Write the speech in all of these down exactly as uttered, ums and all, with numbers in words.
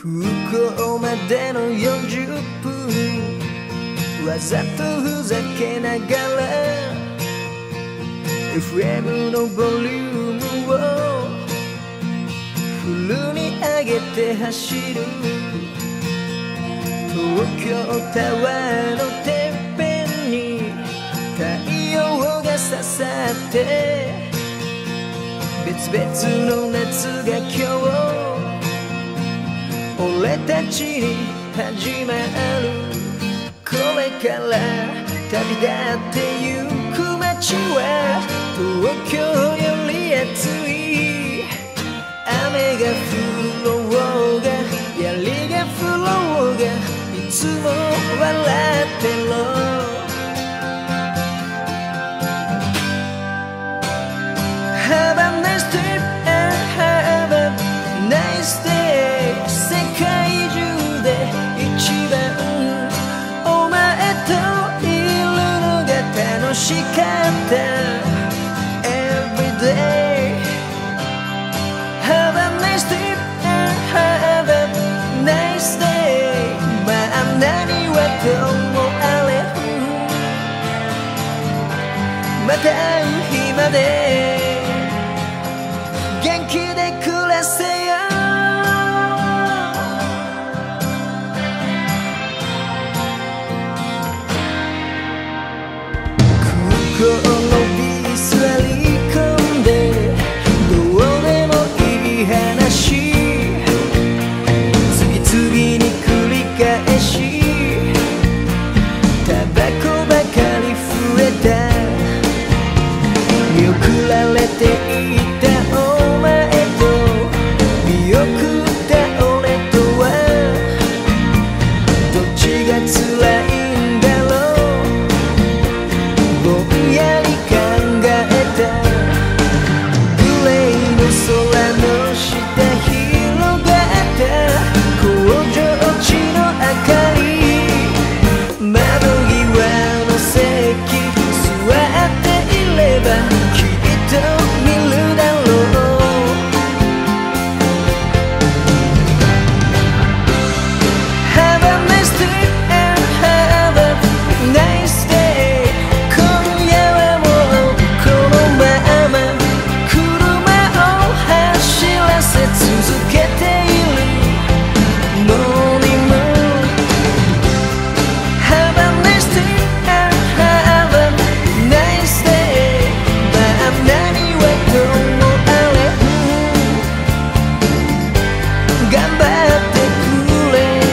空港までのよんじゅっぷん、わざとふざけながら エフエム のボリュームをフルに上げて走る、東京タワーの天辺に太陽が刺さって、別々の夏が今日俺たちに始まる、これから旅立って行く街は東京より暑い、雨が降ろうがヤリが降ろうが、いつも笑ってろ。Have a nice day and have a nice day。 世界中で一番お前といるのが楽しかった。 Every day Have a nice day and have a nice day。 まあ何はともあれ、また会う日まで元気で暮らせよ。空港ロビー座り込んで、どうでもいい話次々に繰り返し、タバコばかり増えた、見送られていったお前と、見送った俺とはどっちが辛いんだろう、ぼんやり考えた。グレイの空の下広がった工場地の明かり、窓際の席座っていればきっと見るだろう。 Have a nice day and have a nice day。 今夜はもうこのまま車を走らせ続けている。 Morning moon Have a nice day and have a nice day。 まあ何はともあれ、頑張ってくれ、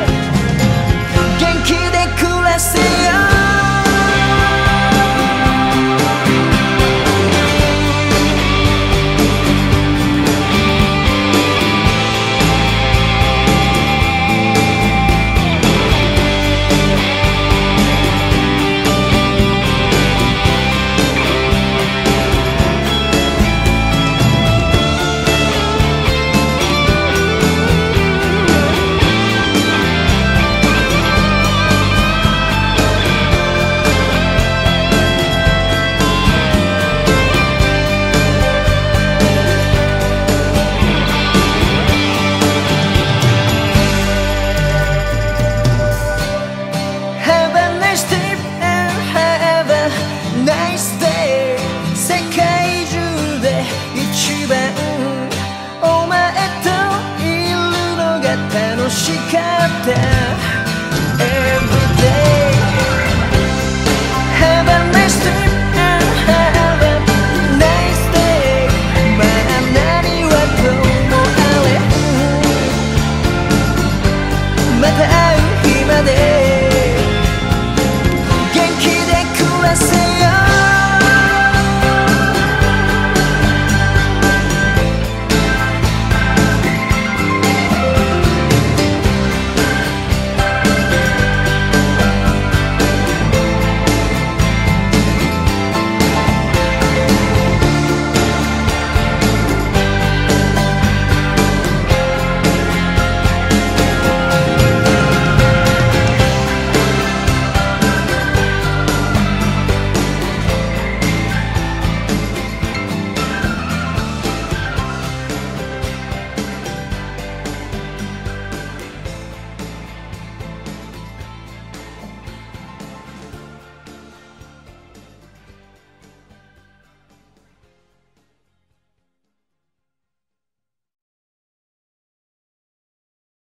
元気で暮らせよ。Have a nice day and have a nice day。 世界中で一番お前といるのが楽しかった。 Every day Have a nice day and have a nice day。 まあ何はともあれ、また会う日まで元気で暮らせ